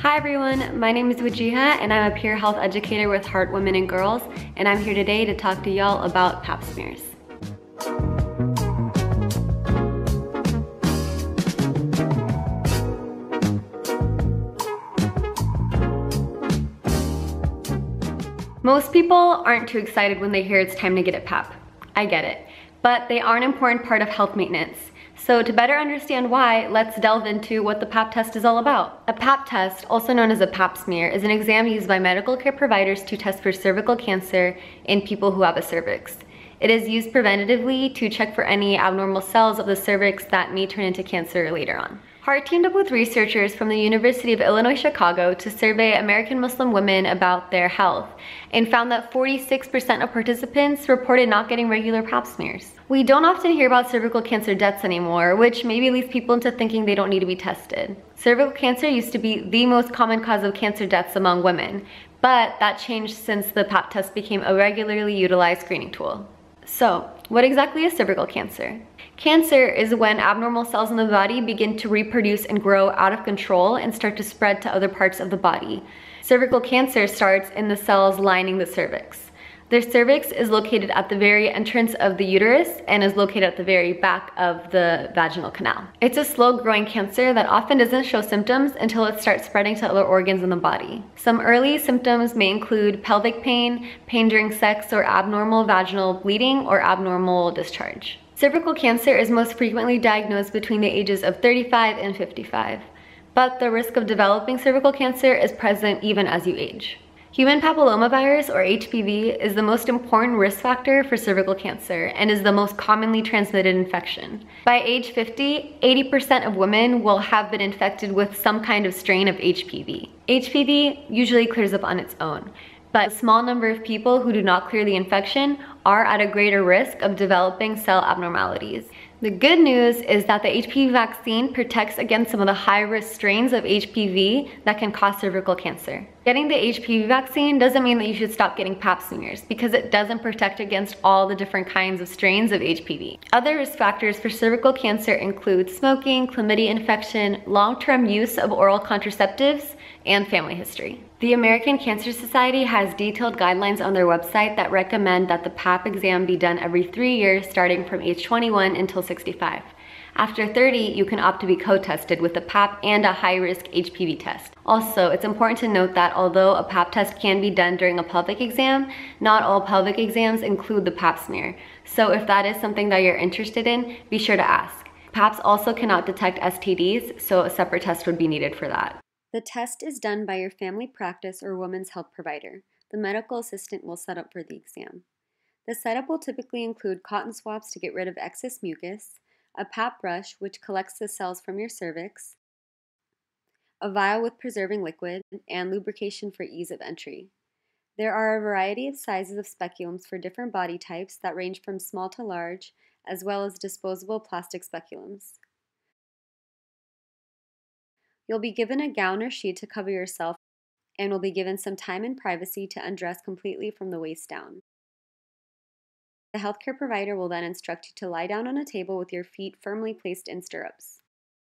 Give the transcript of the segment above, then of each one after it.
Hi everyone, my name is Wajiha and I'm a peer health educator with Heart Women and Girls, and I'm here today to talk to y'all about pap smears. Most people aren't too excited when they hear it's time to get a pap. I get it, but they are an important part of health maintenance. So to better understand why, let's delve into what the pap test is all about. A pap test, also known as a pap smear, is an exam used by medical care providers to test for cervical cancer in people who have a cervix. It is used preventatively to check for any abnormal cells of the cervix that may turn into cancer later on. Heart teamed up with researchers from the University of Illinois Chicago to survey American Muslim women about their health and found that 46% of participants reported not getting regular pap smears. We don't often hear about cervical cancer deaths anymore, which maybe leads people into thinking they don't need to be tested. Cervical cancer used to be the most common cause of cancer deaths among women, but that changed since the pap test became a regularly utilized screening tool. So, what exactly is cervical cancer? Cancer is when abnormal cells in the body begin to reproduce and grow out of control and start to spread to other parts of the body. Cervical cancer starts in the cells lining the cervix. The cervix is located at the very entrance of the uterus and is located at the very back of the vaginal canal. It's a slow-growing cancer that often doesn't show symptoms until it starts spreading to other organs in the body. Some early symptoms may include pelvic pain, pain during sex, or abnormal vaginal bleeding or abnormal discharge. Cervical cancer is most frequently diagnosed between the ages of 35 and 55, but the risk of developing cervical cancer is present even as you age. Human papillomavirus, or HPV, is the most important risk factor for cervical cancer and is the most commonly transmitted infection. By age 50, 80% of women will have been infected with some kind of strain of HPV. HPV usually clears up on its own, but a small number of people who do not clear the infection are at a greater risk of developing cell abnormalities. The good news is that the HPV vaccine protects against some of the high-risk strains of HPV that can cause cervical cancer. Getting the HPV vaccine doesn't mean that you should stop getting pap smears, because it doesn't protect against all the different kinds of strains of HPV. Other risk factors for cervical cancer include smoking, chlamydia infection, long-term use of oral contraceptives, and family history. The American Cancer Society has detailed guidelines on their website that recommend that the pap exam be done every 3 years starting from age 21 until 65. After 30, you can opt to be co-tested with a pap and a high-risk HPV test. Also, it's important to note that although a pap test can be done during a pelvic exam, not all pelvic exams include the pap smear. So if that is something that you're interested in, be sure to ask. Paps also cannot detect STDs, so a separate test would be needed for that. The test is done by your family practice or women's health provider. The medical assistant will set up for the exam. The setup will typically include cotton swabs to get rid of excess mucus, a pap brush which collects the cells from your cervix, a vial with preserving liquid, and lubrication for ease of entry. There are a variety of sizes of speculums for different body types that range from small to large, as well as disposable plastic speculums. You'll be given a gown or sheet to cover yourself and will be given some time and privacy to undress completely from the waist down. The healthcare provider will then instruct you to lie down on a table with your feet firmly placed in stirrups.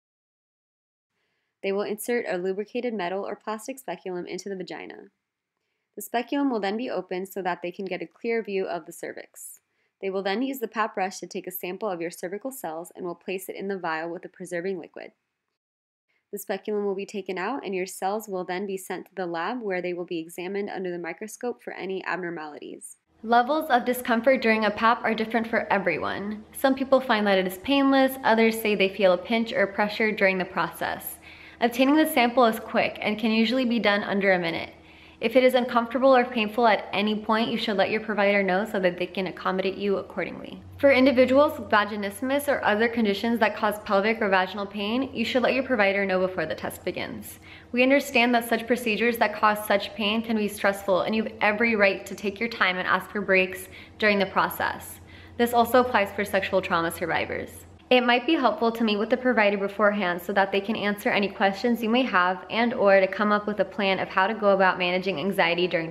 They will insert a lubricated metal or plastic speculum into the vagina. The speculum will then be opened so that they can get a clear view of the cervix. They will then use the pap brush to take a sample of your cervical cells and will place it in the vial with the preserving liquid. The speculum will be taken out and your cells will then be sent to the lab where they will be examined under the microscope for any abnormalities. Levels of discomfort during a pap are different for everyone. Some people find that it is painless, others say they feel a pinch or pressure during the process. Obtaining the sample is quick and can usually be done under a minute. If it is uncomfortable or painful at any point, you should let your provider know so that they can accommodate you accordingly. For individuals with vaginismus or other conditions that cause pelvic or vaginal pain, you should let your provider know before the test begins. We understand that such procedures that cause such pain can be stressful, and you have every right to take your time and ask for breaks during the process. This also applies for sexual trauma survivors. It might be helpful to meet with the provider beforehand so that they can answer any questions you may have and/or to come up with a plan of how to go about managing anxiety during the pap.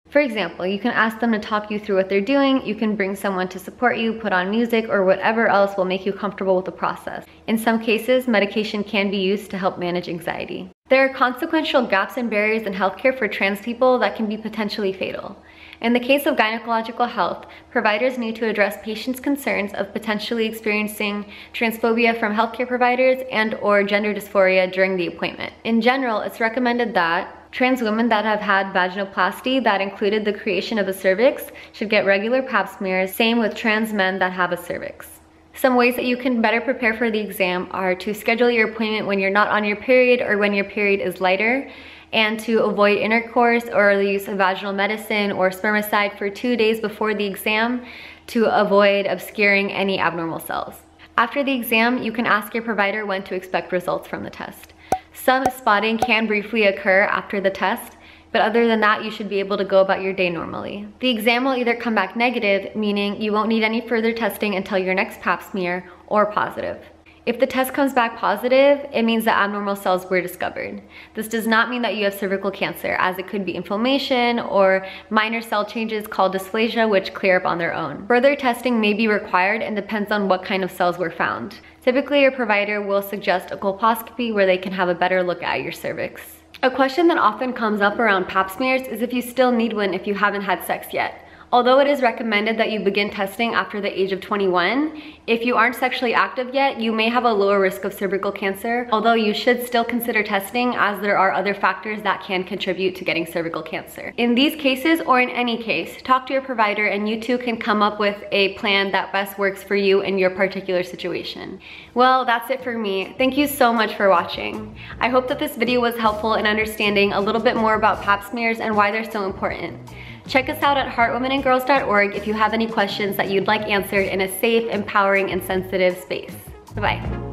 For example, you can ask them to talk you through what they're doing, you can bring someone to support you, put on music, or whatever else will make you comfortable with the process. In some cases, medication can be used to help manage anxiety. There are consequential gaps and barriers in healthcare for trans people that can be potentially fatal. In the case of gynecological health, providers need to address patients' concerns of potentially experiencing transphobia from healthcare providers and/or gender dysphoria during the appointment. In general, it's recommended that trans women that have had vaginoplasty that included the creation of a cervix should get regular pap smears, same with trans men that have a cervix. Some ways that you can better prepare for the exam are to schedule your appointment when you're not on your period or when your period is lighter, and to avoid intercourse or the use of vaginal medicine or spermicide for 2 days before the exam to avoid obscuring any abnormal cells. After the exam, you can ask your provider when to expect results from the test. Some spotting can briefly occur after the test, but other than that, you should be able to go about your day normally. The exam will either come back negative, meaning you won't need any further testing until your next pap smear, or positive. If the test comes back positive, it means that abnormal cells were discovered. This does not mean that you have cervical cancer, as it could be inflammation or minor cell changes called dysplasia, which clear up on their own. Further testing may be required and depends on what kind of cells were found. Typically, your provider will suggest a colposcopy where they can have a better look at your cervix. A question that often comes up around pap smears is if you still need one if you haven't had sex yet. Although it is recommended that you begin testing after the age of 21, if you aren't sexually active yet, you may have a lower risk of cervical cancer, although you should still consider testing as there are other factors that can contribute to getting cervical cancer. In these cases, or in any case, talk to your provider and you two can come up with a plan that best works for you in your particular situation. Well, that's it for me. Thank you so much for watching. I hope that this video was helpful in understanding a little bit more about pap smears and why they're so important. Check us out at heartwomenandgirls.org if you have any questions that you'd like answered in a safe, empowering, and sensitive space. Bye-bye.